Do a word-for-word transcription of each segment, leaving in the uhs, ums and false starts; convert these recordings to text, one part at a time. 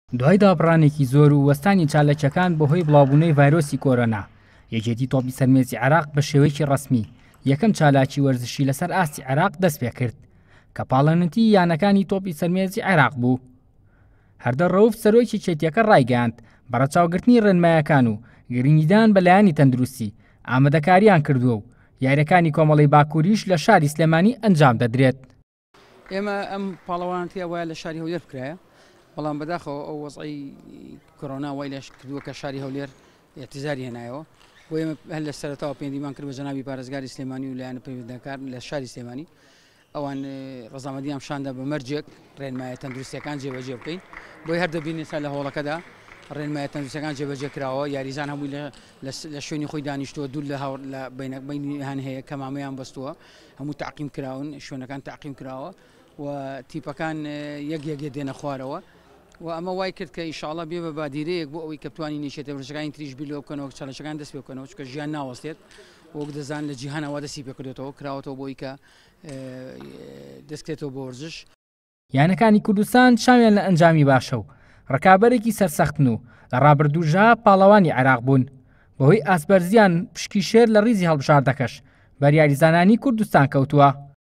دوای دابڕانێکی زۆر و وەستانی چالاکیەکان بەهۆی بڵاوبوونەوەی ڤایرۆسی کۆرۆنا، یەکێتی تۆپی سەرمێزی عێراق بە شێوەیەکی ڕەسمی یەکەم چالاکی وەرزشی لەسەر ئاستی عێراق دەست پێ کرد کە پاڵەنەتی یانەکانی تۆپی سەرمێزی عێراق بوو. هەردە ڕەوف سەرۆکی چێتیەکە ڕایگەیاند بە ڕەچاوگرتنی ڕێنمایەکان و گرنگیدان بەلایانی تەندروستی ئامادەکاریان کردووە و یاریەکانی کۆمەڵی باکووریش لە شاری سلێمانی ئەنجام دەدرێت. ئێمە ئەم پاڵەوانەتی وایە لە شاری هەولێر بکرایە، بەڵام بەداخەوە ئەو وەزعی کۆرۆنا وای لەش کردووە کە شاری هەولێر اعتیزاری هێنایەوە، بۆ ئێمە هەر لە سەرەتاوە پەیوەندیمان کرد بە جەنابی پارێزگاری سلێمانی و لایەنە پەیوەندیدەکار لە شاری سلێمانی، ئەوان ڕەزامەندیان شاندا بە مەرجێک ڕێنمایە تەندروستیەکان جێبەجێ بکەین، بۆی هەر دەبینێت لە هۆڵەکەدا ڕێنمایە تەندروستیەکان جێبەجێ کراوە، یاریزان هەمووی لە شوێنی خۆی دانیشتووە، دوور لە هاوڕ لە بینی هەن هەیە کە مامەیان بەستووە، هەموو تعقیم کراون، شوێنەکان تعقیم کراوە و تیپەکان یەک یەکێ دێنە خوارەوە و ئەمە وای کرد کە ئینشاڵڵا بێ بە بادیرەیەک بۆ ئەوەی کە بتوانین نیشێتە ورزشەکانی تریش بیلۆ بکەنەوە، چالشەکان دەست پێ بکەنەوە، چونکە ژیان ناوەستێت وەک دەزان لە جیهانەوە دەستی پێ کردێتەوە کراوەتەوە بۆی کە دەستکرێتەوە بۆ ورزش. یانەکانی کوردستان شاویان لە ئەنجامی باشە و ڕکابەرێکی سەرسەختن و لە ڕابردووژە پاڵەوانی عێراق بوون، بەهۆی ئاسبەرزیان پشکی شێر لە ڕیزی هەڵبژاردەکەش بەریاریزانانی کوردستان کەوتووە.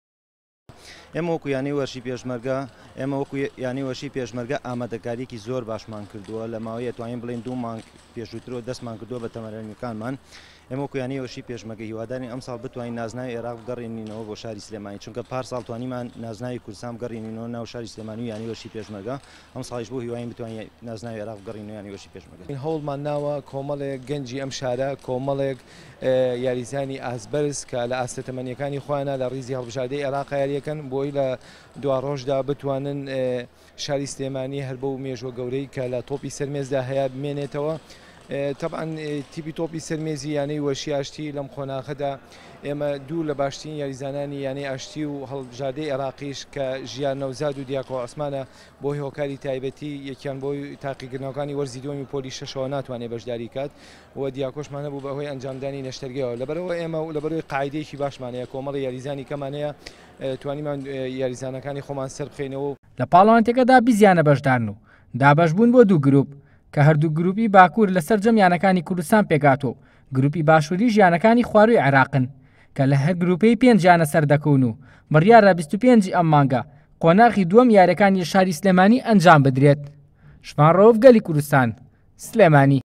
ئێمە وەکو یانی وەرشی پێشمەرگە ئێمە وەکو یانی وەرشی پێشمەرگە ئامادەکاریکی زۆر باشمان کردووە، لە ماوەیە توانین بڵێن دوو مانگ پێشووترەوە دەستمان کردووە بە تەمەرێنەکانمان. ئێمە وەکو یانی وەرشی پێشمەرگە هیوادارین ئەم ساڵ بتوانین نازناوی عێراق بگەڕێنینەوە بۆ شاری سلێمانی، چونکە پارساڵ توانیمان نازناوی کوردستان بگەڕێنینەوە ناو شاری سلێمانی و یانی وەرشی پێشمەرگە، ئەم ساڵیش بۆ هیواین بتوانین نازناوی عێراق بگەڕێنینەوە یانی وەرشی پێشمەرگە. هەوڵمان ناوە کۆمەڵێک گەنجی ئەم شارە، کۆمەڵێک یاریزانی ئاسبەرز کە لە ئاستە تەمەنیەکانی خۆیانە لە ڕیزی هەڵبژاردەی عێراق یاریەکەن بۆی لە دوا ڕۆژدا بتوانن شاری سلێمانی هەر بەو مێژوە گەورەی کە لە تۆپی سەرمێزدا هەیە بمێنێتەوە. طبعاً تیپی تۆپی سەرمێزی یانەی وەرشی ئاشتی لەم خۆناغەدا ئێمە دوو لە باشترین یاریزانانی یانەی ئاشتی و هەڵبژاردەی عێراقیش کە ژیان نەوزاد و دیاکۆ عوسمانە بۆی هۆکاری تایبەتی یەکیان بۆی تاقیکردنەوەکانی وەرزی دووەمی پۆلی شەشەوە ناتوانێت بەشداری کات و دیاکۆشمان هەبوو بەهۆی ئەنجامدانی نەشتەرگەوە. لەبەرەوە ئێمە و لەبەرەوەی قاعدەیەکی باشمانەیە کۆمەڵی یاریزانی کەمانەیە توانیمان یاریزانەکانی خۆمان سەر بخەینەوە. لە پاڵەوانتێکەدا بیزیانە بەشدارن و دابەشبوون بۆ دوو گروپ کە هەردوو گروپی باکوور لەسەر جەمیانەکانی کوردستان پێگاتەوە، گروپی باشووری ژیانەکانی خواروی عێراقن کە لە هەر گروپەی پێنج ژیانە سەردەکەون و بڕیارە بیست و پێنج ئەم مانگە قۆناغی دووەم یاریەکانی شاری سلێمانی ئەنجام بدرێت. شمان ڕەوف گەلی کوردستان، سلێمانی.